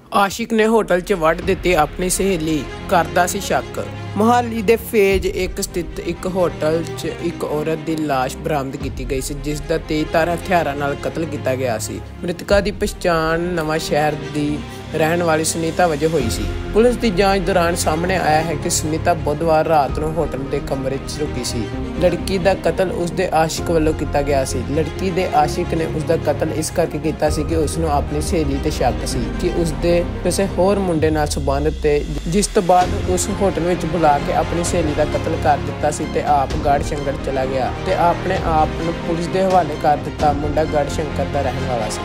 ਆਸ਼ਿਕ ਨੇ ਹੋਟਲ 'ਚ ਵੱਢ ਦਿੱਤੀ ਆਪਣੀ ਸਹੇਲੀ, ਕਰਦਾ ਸੀ ਸ਼ੱਕ। ਮੁਹਾਲੀ ਦੇ ਫੇਜ਼ 1 ਸਥਿਤ ਇੱਕ ਹੋਟਲ 'ਚ ਇੱਕ ਔਰਤ ਦੀ ਲਾਸ਼ ਬਰਾਮਦ ਕੀਤੀ ਗਈ ਸੀ, ਜਿਸ ਦਾ ਤੇਜ਼ਧਾਰ ਹਥਿਆਰਾਂ ਨਾਲ ਕਤਲ ਕੀਤਾ ਗਿਆ ਸੀ। ਮ੍ਰਿਤਕਾ ਦੀ ਪਛਾਣ ਨਵਾਂ ਸ਼ਹਿਰ ਦੀ ਰਹਿਣ ਵਾਲੀ ਸੁਨੀਤਾ ਵਜੋਂ ਹੋਈ ਸੀ। ਪੁਲਿਸ ਦੀ ਜਾਂਚ ਦੌਰਾਨ ਸਾਹਮਣੇ ਆਇਆ ਹੈ ਕਿ ਸੁਨੀਤਾ ਬੁੱਧਵਾਰ ਰਾਤ ਨੂੰ ਹੋਟਲ ਦੇ ਕਮਰੇ 'ਚ ਰੁਕੀ ਸੀ। ਲੜਕੀ ਦਾ ਕਤਲ ਉਸਦੇ ਆਸ਼ਿਕ ਵੱਲੋਂ ਕੀਤਾ ਗਿਆ ਸੀ। ਲੜਕੀ ਦੇ ਆਸ਼ਿਕ ਨੇ ਉਸਦਾ ਕਤਲ ਇਸ ਕਰਕੇ ਕੀਤਾ ਸੀ ਕਿ ਉਸਨੂੰ ਆਪਣੀ ਸਹੇਲੀ ਤੇ ਸ਼ੱਕ ਸੀ ਕਿ ਉਸਦੇ ਕਿਸੇ ਹੋਰ ਮੁੰਡੇ ਨਾਲ ਸੰਬੰਧ ਤੇ, ਜਿਸ ਤੋਂ ਬਾਅਦ ਉਸ ਹੋਟਲ ਵਿੱਚ ਬੁਲਾ ਕੇ ਆਪਣੀ ਸਹੇਲੀ ਦਾ ਕਤਲ ਕਰ ਦਿੱਤਾ ਸੀ ਤੇ ਆਪ ਗੜ੍ਹਸ਼ੰਕਰ ਚਲਾ ਗਿਆ ਤੇ ਆਪਣੇ ਆਪ ਨੂੰ ਪੁਲਿਸ ਦੇ ਹਵਾਲੇ ਕਰ ਦਿੱਤਾ। ਮੁੰਡਾ ਗੜ੍ਹਸ਼ੰਕਰ ਦਾ ਰਹਿਣ ਵਾਲਾ ਸੀ।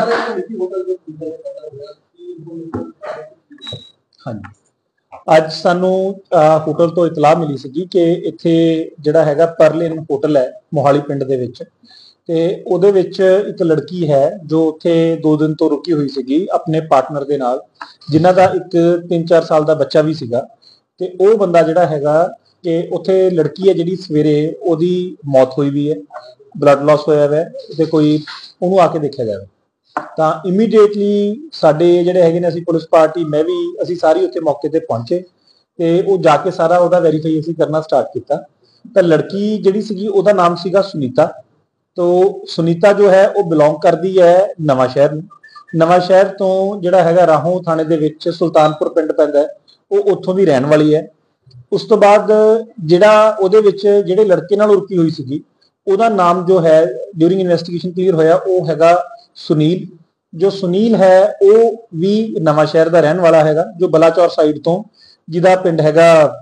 ਹਾਂਜੀ, ਅੱਜ ਸਾਨੂੰ ਹੋਟਲ ਤੋਂ ਇਤਲਾਹ ਮਿਲੀ ਸੀ ਕਿ ਇੱਥੇ ਜਿਹੜਾ ਹੈਗਾ ਪਰਲਿਨ ਹੋਟਲ ਹੈ ਮੋਹਾਲੀ ਪਿੰਡ ਦੇ ਵਿੱਚ, ਤੇ ਉਹਦੇ ਵਿੱਚ ਇੱਕ ਲੜਕੀ ਹੈ ਜੋ ਉੱਥੇ 2 ਦਿਨ ਤੋਂ ਰੁਕੀ ਹੋਈ ਸੀਗੀ ਆਪਣੇ ਪਾਰਟਨਰ ਦੇ ਨਾਲ, ਜਿਨ੍ਹਾਂ ਦਾ ਇੱਕ 3-4 ਸਾਲ ਦਾ ਬੱਚਾ ਵੀ ਸੀਗਾ। ਤੇ ਉਹ ਬੰਦਾ ਜਿਹੜਾ ਹੈਗਾ ਕਿ ਉੱਥੇ ਲੜਕੀ ਹੈ ਜਿਹੜੀ ਸਵੇਰੇ ਉਹਦੀ ਮੌਤ ਹੋਈ ਵੀ ਹੈ, ਬਲੱਡ ਲਾਸ ਹੋਇਆ ਹੋਇਆ ਤੇ ਕੋਈ ਉਹਨੂੰ ਆ ਕੇ ਦੇਖਿਆ ਜਾਵੇ। ਤਾਂ ਇਮੀਡੀਏਟਲੀ ਸਾਡੇ ਜਿਹੜੇ ਹੈਗੇ ਨੇ ਅਸੀਂ ਪੁਲਿਸ ਪਾਰਟੀ, ਮੈਂ ਵੀ, ਅਸੀਂ ਸਾਰੀ ਉੱਥੇ ਮੌਕੇ ਤੇ ਪਹੁੰਚੇ ਤੇ ਉਹ ਜਾ ਕੇ ਸਾਰਾ ਉਹਦਾ ਵੈਰੀਫਾਈ ਅਸੀਂ ਕਰਨਾ ਸਟਾਰਟ ਕੀਤਾ। ਤਾਂ ਲੜਕੀ ਜਿਹੜੀ ਸੀਗੀ ਉਹਦਾ ਨਾਮ ਸੀਗਾ ਸੁਨੀਤਾ। ਤੋਂ ਸੁਨੀਤਾ ਜੋ ਹੈ ਉਹ ਬਿਲੋਂਗ ਕਰਦੀ ਹੈ ਨਵਾਂ ਸ਼ਹਿਰ ਨੂੰ। ਨਵਾਂ ਸ਼ਹਿਰ ਤੋਂ ਜਿਹੜਾ ਹੈਗਾ ਰਾਹੋਂ ਥਾਣੇ ਦੇ ਵਿੱਚ ਸੁਲਤਾਨਪੁਰ ਪਿੰਡ ਪੈਂਦਾ ਹੈ, ਉਹ ਉੱਥੋਂ ਦੀ ਰਹਿਣ ਵਾਲੀ ਹੈ। ਉਸ ਤੋਂ ਬਾਅਦ ਜਿਹੜਾ ਉਹਦੇ ਵਿੱਚ ਜਿਹੜੇ ਲੜਕੇ ਨਾਲ ਰੁਕੀ ਹੋਈ ਸੀਗੀ ਉਹਦਾ ਨਾਮ ਜੋ ਹੈ ਡਿਊਰਿੰਗ ਇਨਵੈਸਟੀਗੇਸ਼ਨ ਕਲੀਅਰ ਹੋਇਆ, ਉਹ ਹੈਗਾ ਸੁਨੀਲ। ਜੋ ਸੁਨੀਲ ਹੈ ਉਹ ਵੀ ਨਵਾਂ ਸ਼ਹਿਰ ਦਾ ਰਹਿਣ ਵਾਲਾ ਹੈਗਾ, ਜੋ ਬਲਾਚੌਰ ਸਾਈਡ ਤੋਂ, ਜਿਹਦਾ ਪਿੰਡ ਹੈਗਾ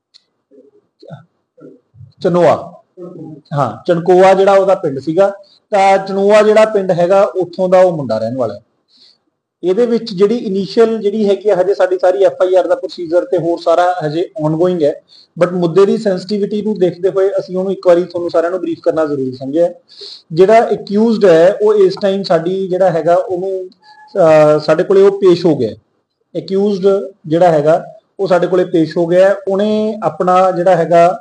ਚਨੋਆ, ਹਾਂ ਚਣਕੋਆ ਜਿਹੜਾ ਉਹਦਾ ਪਿੰਡ ਸੀਗਾ। ਤਾਂ ਚਨੋਆ ਜਿਹੜਾ ਪਿੰਡ ਹੈਗਾ ਉੱਥੋਂ ਦਾ ਉਹ ਮੁੰਡਾ ਰਹਿਣ ਵਾਲਾ ਹੈ। ਇਹਦੇ ਵਿੱਚ ਜਿਹੜੀ ਇਨੀਸ਼ੀਅਲ ਜਿਹੜੀ ਹੈਗੀ ਹਜੇ ਸਾਡੀ ਸਾਰੀ FIR ਦਾ ਪ੍ਰੋਸੀਜਰ ਤੇ ਹੋਰ ਸਾਰਾ ਹਜੇ ਔਨਗੋਇੰਗ ਹੈ, ਬਟ ਮੁੱਦੇ ਦੀ ਸੈਂਸਿਟੀਵਿਟੀ ਨੂੰ ਦੇਖਦੇ ਹੋਏ ਅਸੀਂ ਉਹਨੂੰ ਇੱਕ ਵਾਰੀ ਤੁਹਾਨੂੰ ਸਾਰਿਆਂ ਨੂੰ ਬਰੀਫ ਕਰਨਾ ਜ਼ਰੂਰੀ ਸਮਝਿਆ। ਜਿਹੜਾ ਅਕਿਊਜ਼ਡ ਹੈ ਉਹ ਇਸ ਟਾਈਮ ਸਾਡੀ ਜਿਹੜਾ ਹੈਗਾ ਉਹਨੂੰ ਸਾਡੇ ਕੋਲੇ ਉਹ ਪੇਸ਼ ਹੋ ਗਿਆ। ਅਕਿਊਜ਼ਡ ਜਿਹੜਾ ਹੈਗਾ ਉਹ ਸਾਡੇ ਕੋਲੇ ਪੇਸ਼ ਹੋ ਗਿਆ। ਉਹਨੇ ਆਪਣਾ ਜਿਹੜਾ ਹੈਗਾ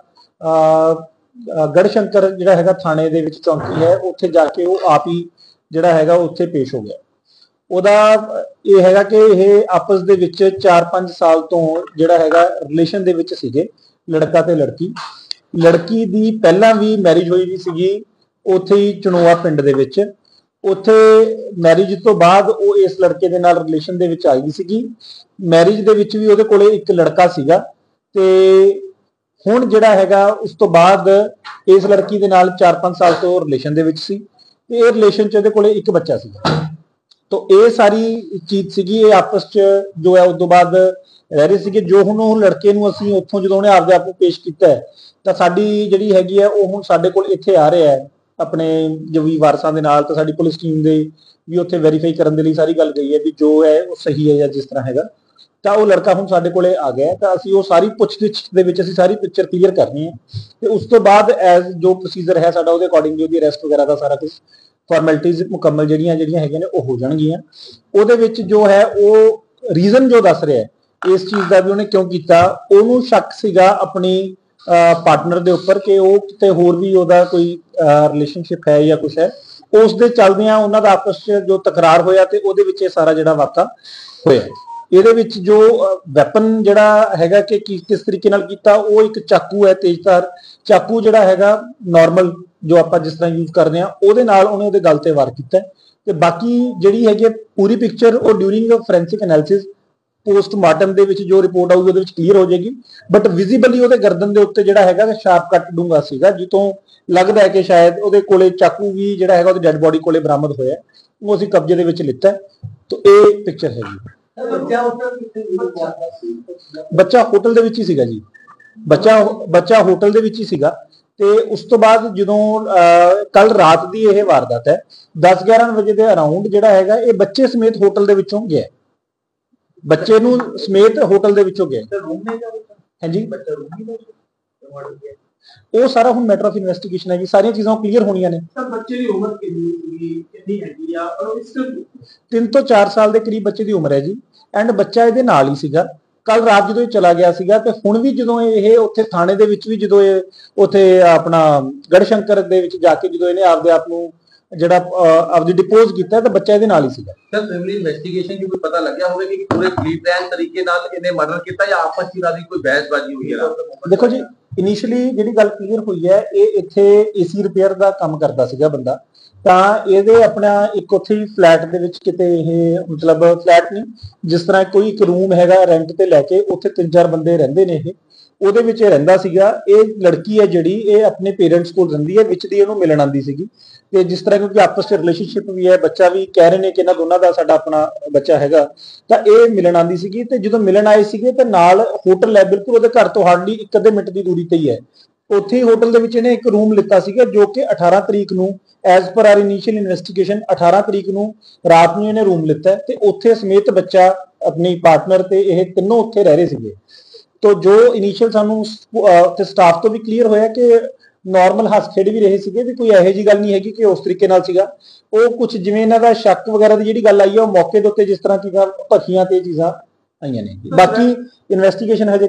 ਗੜ੍ਹਸ਼ੰਕਰ ਜਿਹੜਾ ਹੈਗਾ ਥਾਣੇ ਦੇ ਵਿੱਚ ਚੌਂਕੀ ਹੈ, ਉੱਥੇ ਜਾ ਕੇ ਉਹ ਆਪ ਹੀ ਜਿਹੜਾ ਹੈਗਾ ਉੱਥੇ ਪੇਸ਼ ਹੋ ਗਿਆ। ਉਹਦਾ ਇਹ ਹੈਗਾ ਕਿ ਇਹ ਆਪਸ ਦੇ ਵਿੱਚ 4-5 ਸਾਲ ਤੋਂ ਜਿਹੜਾ ਹੈਗਾ ਰਿਲੇਸ਼ਨ ਦੇ ਵਿੱਚ ਸੀਗੇ, ਲੜਕਾ ਤੇ ਲੜਕੀ। ਲੜਕੀ ਦੀ ਪਹਿਲਾਂ ਵੀ ਮੈਰਿਜ ਹੋਈ ਵੀ ਸੀਗੀ ਉੱਥੇ ਹੀ ਚਨੋਆ ਪਿੰਡ ਦੇ ਵਿੱਚ। ਉੱਥੇ ਮੈਰਿਜ ਤੋਂ ਬਾਅਦ ਉਹ ਇਸ ਲੜਕੇ ਦੇ ਨਾਲ ਰਿਲੇਸ਼ਨ ਦੇ ਵਿੱਚ ਆਈ ਵੀ ਸੀਗੀ। ਮੈਰਿਜ ਦੇ ਵਿੱਚ ਵੀ ਉਹਦੇ ਕੋਲੇ ਇੱਕ ਲੜਕਾ ਸੀਗਾ ਤੇ ਹੁਣ ਜਿਹੜਾ ਹੈਗਾ ਉਸ ਤੋਂ ਬਾਅਦ ਇਸ ਲੜਕੀ ਦੇ ਨਾਲ 4-5 ਸਾਲ ਤੋਂ ਰਿਲੇਸ਼ਨ ਦੇ ਵਿੱਚ ਸੀ ਤੇ ਇਹ ਰਿਲੇਸ਼ਨ 'ਚ ਉਹਦੇ ਕੋਲੇ ਇੱਕ ਬੱਚਾ ਸੀਗਾ। ਤੋ ਇਹ ਸਾਰੀ ਚੀਜ਼ ਸੀਗੀ, ਇਹ ਆਪਸ 'ਚ ਜੋ ਹੈ ਉਸ ਤੋਂ ਬਾਅਦ ਰਹਿ ਰਹੇ ਸੀਗੇ। ਜੋ ਹੁਣ ਉਹ ਲੜਕੇ ਨੂੰ ਅਸੀਂ ਉੱਥੋਂ ਜਦੋਂ ਉਹਨੇ ਆਪਦੇ ਆਪ ਨੂੰ ਪੇਸ਼ ਕੀਤਾ ਹੈ ਤਾਂ ਸਾਡੀ ਜਿਹੜੀ ਹੈਗੀ ਹੈ ਉਹ ਹੁਣ ਸਾਡੇ ਕੋਲ ਇੱਥੇ ਆ ਰਿਹਾ ਹੈ ਆਪਣੇ ਜੋ ਵੀ ਵਾਰਸਾਂ ਦੇ ਨਾਲ। ਤਾਂ ਸਾਡੀ ਪੁਲਿਸ ਟੀਮ ਦੇ ਵੀ ਉੱਥੇ ਵੈਰੀਫਾਈ ਕਰਨ ਦੇ ਲਈ ਸਾਰੀ ਗੱਲ ਗਈ ਹੈ ਵੀ ਜੋ ਹੈ ਉਹ ਸਹੀ ਹੈ ਜਾਂ ਜਿਸ ਤਰ੍ਹਾਂ ਹੈਗਾ। ਤਾਂ ਉਹ ਲੜਕਾ ਹੁਣ ਸਾਡੇ ਕੋਲੇ ਆ ਗਿਆ ਤਾਂ ਅਸੀਂ ਉਹ ਸਾਰੀ ਪੁੱਛਗਿੱਛ ਦੇ ਵਿੱਚ ਅਸੀਂ ਸਾਰੀ ਪਿਕਚਰ ਕਲੀਅਰ ਕਰਨੀ ਹੈ ਤੇ ਉਸ ਤੋਂ ਬਾਅਦ ਐਜ਼ ਜੋ ਪ੍ਰੋਸੀਜਰ ਹੈ ਸਾਡਾ ਉਹਦੇ ਅਕੋਰਡਿੰਗਲੀ ਉਹਦੀ ਅਰੈਸਟ ਵਗੈਰਾ ਦਾ ਸਾਰਾ ਕੁਝ ਫਾਰਮੈਲਿਟੀਜ਼ ਮੁਕੰਮਲ ਜਿਹੜੀਆਂ ਹੈਗੀਆਂ ਨੇ ਉਹ ਹੋ ਜਾਣਗੀਆਂ। ਉਹਦੇ ਵਿੱਚ ਜੋ ਹੈ ਉਹ ਰੀਜ਼ਨ ਜੋ ਦੱਸ ਰਿਹਾ ਹੈ ਇਸ ਚੀਜ਼ ਦਾ ਵੀ ਉਹਨੇ ਕਿਉਂ ਕੀਤਾ, ਉਹਨੂੰ ਸ਼ੱਕ ਸੀਗਾ ਆਪਣੀ ਪਾਰਟਨਰ ਦੇ ਉੱਪਰ ਕਿ ਉਹ ਕਿਤੇ ਹੋਰ ਵੀ ਉਹਦਾ ਕੋਈ ਰਿਲੇਸ਼ਨਸ਼ਿਪ ਹੈ ਜਾਂ ਕੁਛ ਹੈ। ਉਸ ਦੇ ਚੱਲਦਿਆਂ ਉਹਨਾਂ ਦਾ ਆਪਸ 'ਚ ਜੋ ਤਕਰਾਰ ਹੋਇਆ ਤੇ ਉਹਦੇ ਵਿੱਚ ਇਹ ਸਾਰਾ ਜਿਹੜਾ ਵਾਕਾ ਹੋਇਆ। ਇਹਦੇ ਵਿੱਚ ਜੋ ਵੈਪਨ ਜਿਹੜਾ ਹੈਗਾ ਕਿ ਕਿਸ ਤਰੀਕੇ ਨਾਲ ਕੀਤਾ, ਉਹ ਇੱਕ ਚਾਕੂ ਹੈ, ਤੇਜ਼ਧਾਰ ਚਾਕੂ ਜਿਹੜਾ ਹੈਗਾ ਨਾਰਮਲ ਜੋ ਆਪਾਂ ਜਿਸ ਤਰ੍ਹਾਂ ਯੂਜ਼ ਕਰਦੇ ਹਾਂ ਉਹਦੇ ਨਾਲ ਉਹਨੇ ਉਹਦੇ ਗਲ ਤੇ ਵਾਰ ਕੀਤਾ। ਤੇ ਬਾਕੀ ਜਿਹੜੀ ਹੈਗੀ ਪੂਰੀ ਪਿਕਚਰ ਉਹ ਡਿਊਰਿੰਗ ਫੋਰੈਂਸਿਕ ਐਨਾਲਿਸਿਸ ਪੋਸਟਮਾਰਟਮ ਦੇ ਵਿੱਚ ਜੋ ਰਿਪੋਰਟ ਆਊਗੀ ਉਹਦੇ ਵਿੱਚ ਕਲੀਅਰ ਹੋ ਜਾਏਗੀ। ਬਟ ਵਿਜ਼ੀਬਲੀ ਉਹਦੇ ਗਰਦਨ ਦੇ ਉੱਤੇ ਜਿਹੜਾ ਹੈਗਾ ਸ਼ਾਰਪ ਕੱਟ ਡੂੰਗਾ ਸੀਗਾ, ਜਿੱਥੋਂ ਲੱਗਦਾ ਹੈ ਕਿ ਸ਼ਾਇਦ ਉਹਦੇ ਕੋਲੇ ਚਾਕੂ ਵੀ ਜਿਹੜਾ ਹੈਗਾ ਉਹਦੀ ਡੈਡ ਬੋਡੀ ਕੋਲੇ ਬਰਾਮਦ ਹੋਇਆ, ਉਹ ਅਸੀਂ ਕਬਜ਼ੇ ਦੇ ਵਿੱਚ ਲਿੱਤਾ। ਤਾਂ ਇਹ ਪਿਕਚਰ ਹੈਗੀ। ਬੱਚਾ ਹੋਟਲ ਦੇ ਵਿੱਚ ਹੀ ਸੀਗਾ ਜੀ, ਬੱਚਾ ਹੋਟਲ ਦੇ ਵਿੱਚ ਹੀ ਸੀਗਾ। ਤੇ ਉਸ ਤੋਂ ਬਾਅਦ ਜਦੋਂ ਕੱਲ ਰਾਤ ਦੀ ਇਹ ਵਾਰਦਾਤ ਹੈ 10-11 ਵਜੇ ਦੇ ਅਰਾਊਂਡ ਜਿਹੜਾ ਹੈਗਾ ਇਹ ਬੱਚੇ ਸਮੇਤ ਹੋਟਲ ਦੇ ਵਿੱਚੋਂ ਗਿਆ, ਬੱਚੇ ਨੂੰ ਸਮੇਤ ਹੋਟਲ ਦੇ ਵਿੱਚੋਂ ਗਿਆ। ਹਾਂਜੀ, ਉਹ ਸਾਰਾ ਹੁਣ ਮੈਟਰ ਆਫ ਇਨਵੈਸਟੀਗੇਸ਼ਨ ਹੈ ਜੀ, ਸਾਰੀਆਂ ਚੀਜ਼ਾਂ ਕਲੀਅਰ ਹੋਣੀਆਂ ਨੇ। ਬੱਚੇ ਦੀ ਉਮਰ ਕਿੰਨੀ ਹੈਗੀ ਆ? 3 ਤੋਂ 4 ਸਾਲ ਦੇ ਕਰੀਬ ਬੱਚੇ ਦੀ ਉਮਰ ਹੈ ਜੀ, ਐਂਡ ਬੱਚਾ ਇਹਦੇ ਨਾਲ ਹੀ ਸੀਗਾ। ਕੱਲ ਰਾਤ ਜਦੋਂ ਇਹ ਚਲਾ ਗਿਆ ਸੀਗਾ ਤੇ ਹੁਣ ਵੀ ਜਦੋਂ ਇਹ ਉੱਥੇ ਥਾਣੇ ਦੇ ਵਿੱਚ ਵੀ ਜਦੋਂ ਇਹ ਉੱਥੇ ਆਪਣਾ ਗੜ੍ਹਸ਼ੰਕਰ ਦੇ ਵਿੱਚ ਜਾ ਕੇ ਜਦੋਂ ਇਹਨੇ ਆਪਦੇ ਆਪ ਨੂੰ ਜਿਹੜਾ ਆਪਦੀ ਡਿਪੋਜ਼ ਕੀਤਾ ਤਾਂ ਬੱਚਾ ਇਹਦੇ ਨਾਲ ਹੀ ਸੀਗਾ। ਸਰ ਪ੍ਰੀਲਿਮਿਨਰੀ ਇਨਵੈਸਟੀਗੇਸ਼ਨ ਚ ਕੋਈ ਪਤਾ ਲੱਗਿਆ ਹੋਵੇ ਕਿ ਪੂਰੇ ਪ੍ਰੀ ਪਲਾਨ ਤਰੀਕੇ ਨਾਲ ਇਹਨੇ ਮਰਡਰ ਕੀਤਾ ਜਾਂ ਆਪਸ ਵਿੱਚ ਇਹਨਾਂ ਦੀ ਕੋਈ ਬਹਿਸਬਾਜ਼ੀ ਹੋਈ ਹੈ? ਦੇਖੋ ਜੀ, ਇਨੀਸ਼ੀਅਲੀ ਜਿਹੜੀ ਗੱਲ ਕਲੀਅਰ ਹੋਈ ਹੈ, ਇਹ ਇੱਥੇ ਏਸੀ ਰਿਪੇਅਰ ਦਾ ਕੰਮ ਕਰਦਾ ਸੀਗਾ ਬੰਦਾ, ਤਾਂ ਇਹਦੇ ਆਪਣਾ ਇੱਕ ਉੱਥੇ ਹੀ ਫਲੈਟ ਦੇ ਵਿੱਚ ਕਿਤੇ, ਇਹ ਮਤਲਬ ਫਲੈਟ ਨਹੀਂ, ਜਿਸ ਤਰ੍ਹਾਂ ਕੋਈ ਇੱਕ ਰੂਮ ਹੈਗਾ ਰੈਂਟ ਤੇ ਲੈ ਕੇ, ਉੱਥੇ 3-4 ਬੰਦੇ ਰਹਿੰਦੇ ਨੇ, ਇਹ ਉਹਦੇ ਵਿੱਚ ਇਹ ਰਹਿੰਦਾ ਸੀਗਾ। ਇਹ ਲੜਕੀ ਹੈ ਜਿਹੜੀ, ਇਹ ਆਪਣੇ ਪੇਰੈਂਟਸ ਕੋਲ ਰਹਿੰਦੀ ਹੈ, ਵਿੱਚ ਦੀ ਇਹਨੂੰ ਮਿਲਣ ਆਉਂਦੀ ਸੀਗੀ, ਤੇ ਜਿਸ ਤਰ੍ਹਾਂ ਕਿਉਂਕਿ ਆਪਸ ਵਿੱਚ ਰਿਲੇਸ਼ਨਸ਼ਿਪ ਵੀ ਹੈ, ਬੱਚਾ ਵੀ ਕਹਿ ਰਹੇ ਨੇ ਕਿ ਇਹਨਾਂ ਦੋਨਾਂ ਦਾ ਸਾਡਾ ਆਪਣਾ ਬੱਚਾ ਹੈਗਾ, ਤਾਂ ਇਹ ਮਿਲਣ ਆਉਂਦੀ ਸੀਗੀ। ਤੇ ਜਦੋਂ ਮਿਲਣ ਆਏ ਸੀਗੇ ਤੇ ਨਾਲ ਹੋਟਲ ਹੈ, ਬਿਲਕੁਲ ਉਹਦੇ ਘਰ ਤੋਂ ਹਾਰਡਲੀ 1-2 ਮਿੰਟ ਦੀ ਦੂਰੀ ਤੇ ਹੀ ਹੈ, ਉੱਥੇ ਹੀ ਹੋਟਲ ਦੇ ਵਿੱਚ ਇਹਨੇ ਇੱਕ ਰੂਮ ਲਿੱਤਾ ਸੀਗਾ, ਜੋ ਕਿ 18 ਤਰੀਕ ਨੂੰ as per R initial investigation 18 ਤਰੀਕ ਨੂੰ ਰਾਤ ਨੂੰ ਇਹਨੇ ਰੂਮ ਲਿੱਤਾ, ਤੇ ਉੱਥੇ ਸਮੇਤ ਬੱਚਾ, ਆਪਣੀ ਪਾਰਟਨਰ ਤੇ ਇਹ ਤਿੰਨੋਂ ਉੱਥੇ ਰਹਿ ਰਹੇ ਸੀਗੇ। ਤੋ ਜੋ ਇਨੀਸ਼ੀਅਲ ਸਾਨੂੰ ਤੇ ਸਟਾਫ ਤੋਂ ਵੀ ਕਲੀਅਰ ਹੋਇਆ ਕਿ ਨਾਰਮਲ ਹੱਸ ਖੇਡ ਵੀ ਰਹੇ ਸੀਗੇ, ਵੀ ਕੋਈ ਇਹੋ ਜਿਹੀ ਗੱਲ ਨਹੀਂ ਹੈਗੀ ਕਿ ਉਸ ਤਰੀਕੇ ਨਾਲ ਸੀਗਾ। ਉਹ ਕੁਝ ਜਿਵੇਂ ਇਹਨਾਂ ਦਾ ਸ਼ੱਕ ਵਗੈਰਾ ਦੀ ਜਿਹੜੀ ਗੱਲ ਆਈ ਹੈ, ਉਹ ਮੌਕੇ ਦੇ ਉੱਤੇ ਜਿਸ ਤਰ੍ਹਾਂ ਚੀਜ਼ਾਂ ਭਖੀਆਂ ਤੇ ਚੀਜ਼ਾਂ ਆਈਆਂ ਨੇ। ਬਾਕੀ ਇਨਵੈਸਟੀਗੇਸ਼ਨ ਹਜੇ